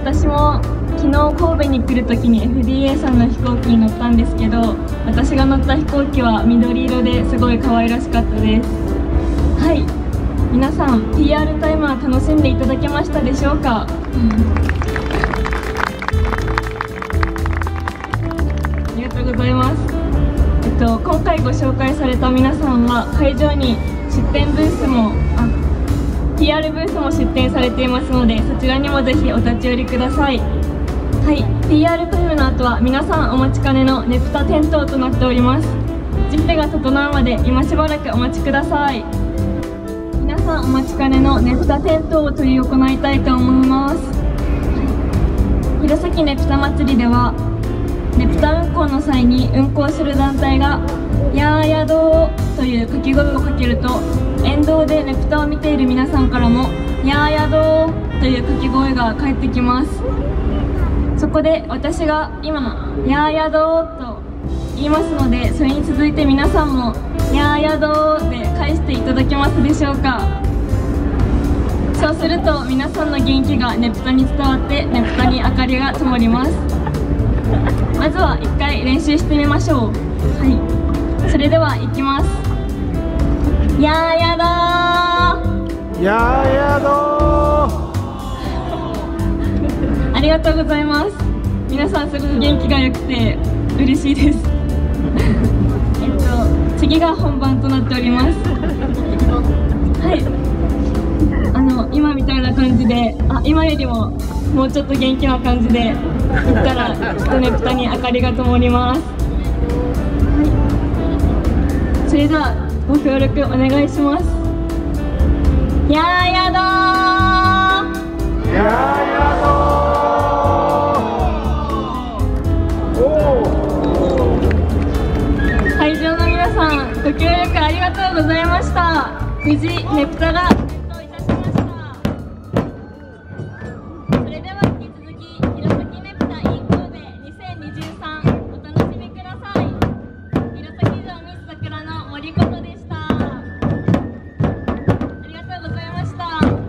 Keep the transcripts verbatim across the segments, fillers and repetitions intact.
私も昨日神戸に来るときに エフディーエー さんの飛行機に乗ったんですけど、私が乗った飛行機は緑色ですごい可愛らしかったです。はい、皆さん ピーアール タイムは楽しんでいただけましたでしょうか？うん、ありがとうございます。えっと、今回ご紹介された皆さんは会場に出店ブースもあ ピーアール ブースも出展されていますので、そちらにもぜひお立ち寄りください。はい、ピーアール タイムの後は皆さんお待ちかねのねぷた点灯となっております。準備が整うまで今しばらくお待ちください。皆さんお待ちかねのねぷた点灯を執り行いたいと思います。はい、弘前ねぷた祭りではねぷた運行の際に運行する団体が「やーやどー」という掛け声をかけると、沿道でねぷたを見ている皆さんからも「やーやどー」という掛け声が返ってきます。そこで私が今「やーやどー」と言いますので、それに続いて皆さんも「やーやどー」で返していただけますでしょうか？そうすると皆さんの元気がねぷたに伝わってねぷたに明かりが灯ります。まずは一回練習してみましょう。はい、それではいきます。やーやだー、 やーやどー。 ありがとうございます。皆さんすごく元気が良くて嬉しいです。えっと次が本番となっております。はい、あの今みたいな感じで、あ、今よりももうちょっと元気な感じで行ったらきっとねぷたに明かりが灯ります。はい、それではご協力お願いします。やーやだー、 やーやどー。 会場の皆さん、ご協力ありがとうございました。無事ねぷたが点灯いたしました。それでは引き続き弘前ねぷた in 神戸にせんにじゅうさんお楽しみください。弘前城ミス桜の森ことでした。ありがとうございました。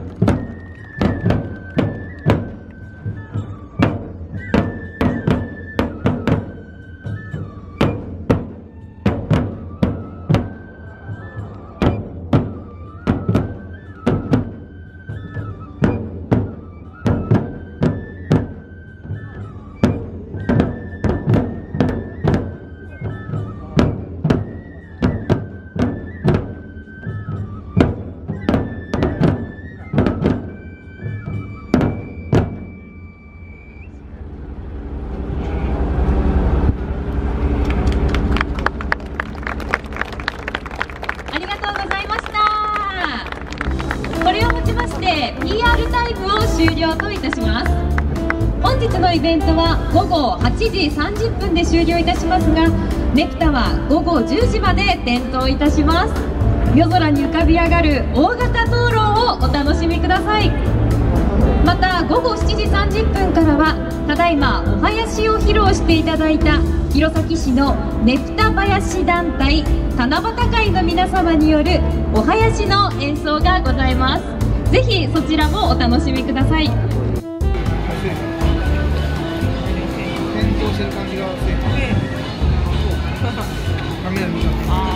これをもちまして ピーアール タイムを終了といたします。本日のイベントはごごはちじさんじゅっぷんで終了いたしますが、ねぷたはごごじゅうじまで点灯いたします。夜空に浮かび上がる大型灯籠をお楽しみください。またごごしちじさんじゅっぷんからはただいまお囃子を披露していただいた弘前市のねぷた囃子団体七夕会の皆様によるお囃子の演奏がございます。ぜひそちらもお楽しみください。 転倒してる感じがする。雷見た。